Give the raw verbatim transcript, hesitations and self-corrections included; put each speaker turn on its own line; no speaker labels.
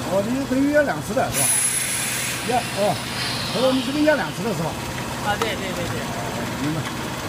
哦，你等于要两次的是吧？要哦，哦，你这边要两次的是吧？
啊，对对对对。
明白。